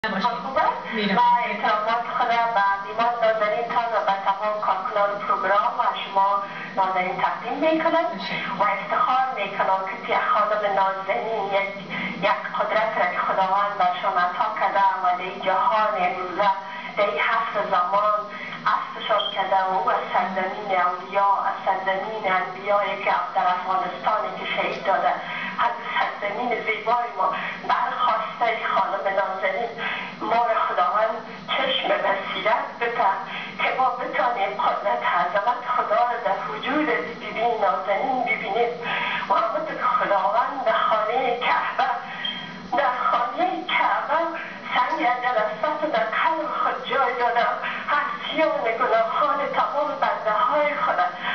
خوبه و احترامات خودم به بیمان نازنین تان و به تمام کارکنان پروگرام و شما نازنین تقدیم میکنم و افتخار میکنم که تی خانم نازنین یک قدرت را که خداوند برشان عطا کرده و در جهان امروزه در این حفظ زمان عصرشان کرده و او از سرزمین اولیا از سرزمین انبیایی که در افغانستانی که شهید داده از سرزمین زیبای ما برخواسته خانم نازنین ما را خداوند چشم بصیرت بده که ما بتانیم قدرت عظمت خدا را در وجود بیبی نازنین ببینیم و همونطور که خداوند در خانه کعبه سنگ جلسات در قلب خود جای داده هر سیان گناهان تمام بنده های خود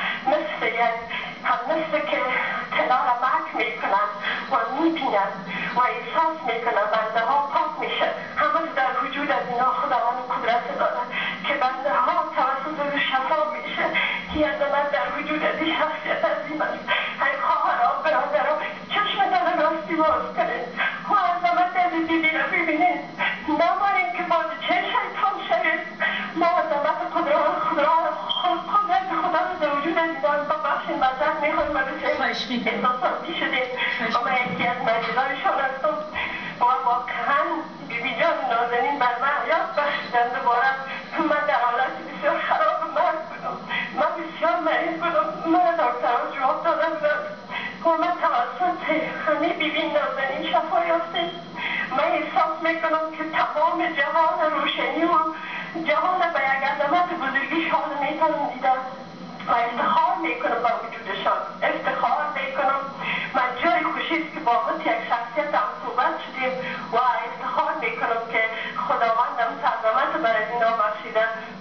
مثل که طلا را مک میکنند و میبینند و احساس میکنند بنده ها پاک میشه همه در وجود از اینا خداوند قدرت داده که بنده ها توسط او شفا میشه که عظمت در وجود از این شخصیت عظیم است. ای خواهران برادران چشمتان راستی باز کنید و عظمت از بیبی را ببینید نمانیم که باز چه شیطان شوید ما عظمت قدرت خدا را در وجود از اینا ببخشید مذرت میخوایم و بسید احساساتی شدیم و من یکی از مجیدایشان هستم و واقعا بیبی جان نازنین بر من یاد بخشیدن دوباره من در حالت بسیار خراب مرد بودم من بسیار مریض بودم من دکترها جواب دادم و من توسط همه بیبی نازنین شفا یافتیم من احساس میکنم که تمام جهان روشنی و جهان به یک عظمت بزرگیشان میتونم دیدم و افتخار میکنم با وجودشان افتخار میکنم من جای خوشیست که با خود یک شخصیت هم صحبت شدیم و افتخار میکنم که خداوند هم عظمت برای اینا بخشیده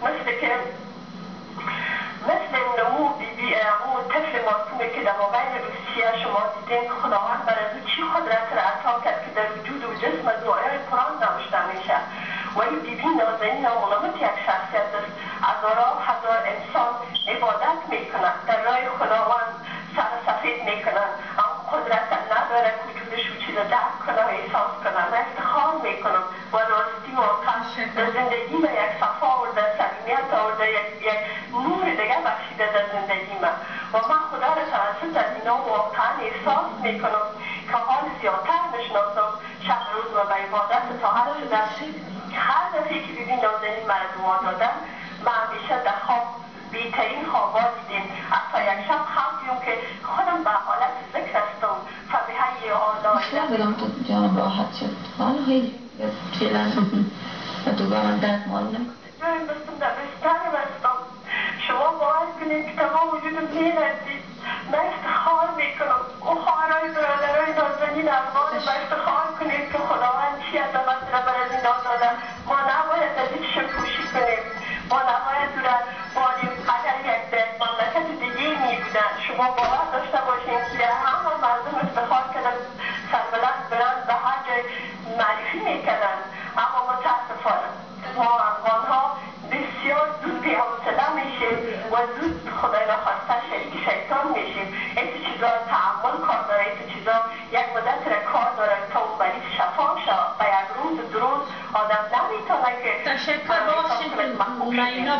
مثل نمو امو طفل معصومه که در موبایل روسیه شما دیدین که خداوند برای او چی قدرت را عطا کرد که در وجود و جسم از آیات قرآن نوشته میشه و این بیبی نازنین هم علامت یک شخصیت است هزارها هزار انسان عبادت میکنند در راه خداوند سر سفید میکنند اما قدرت نداره که وجودش او چیز درک کنه و احساس کنه و افتخار میکنم و راستی واقعا در زندگی من یک صفا آورده صمیمیت آورده یک نور دیگه بخشیده در زندگی من و من خدا را توسط از اینا واقعا احساس میکنم که حال زیادتر میشناسم شب روز و به عبادت طاعت شده هر دفعه که بیبی نازنین مرا دعا دادن من همیشه در خواب بهترین خوابا دیدیم حتی یک شب خواب دیدم که خودم به حالت ذکر هستم فبهی آلاء بدم تو جانم راحت شد حالا خیلی فعلا و دوباره من درد مال نکنم جایم بستم در بستر بستم شما باید کنید که تمام وجودم میلرزید من افتخار میکنم او خواهرای برادرای نازنین افغان من افتخار کنید که خداوند چی عظمت را برای اینا داده ما نباید از این شکوشی کنیم ما نباید او را باریم اگر یک مملکت دیگه می بودن شما باور داشته باشین که همه مردم افتخار کردن سربلند برند به هر جای معرفی میکردن اما متاسفانه ما افغان ها بسیار زود بی‌حوصله میشیم و زود خدای نخواسته شریک شیطان میشیم این چیزا تعامل کار داره این چیزا یک مدت را کار داره تا اون مریض شفا شد و یک روز دو روز آدم نمیتونه که تشکر باشید اینا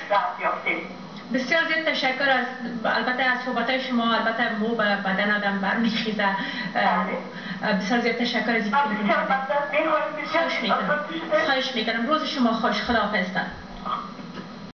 بسیار زیاد تشکر از البته از صحبت شما البته مو به بدن آدم برمیخیزه بسیار زیاد تشکر از این خواهش میکنم خواهش میکنم روز شما خوش خداحافظ.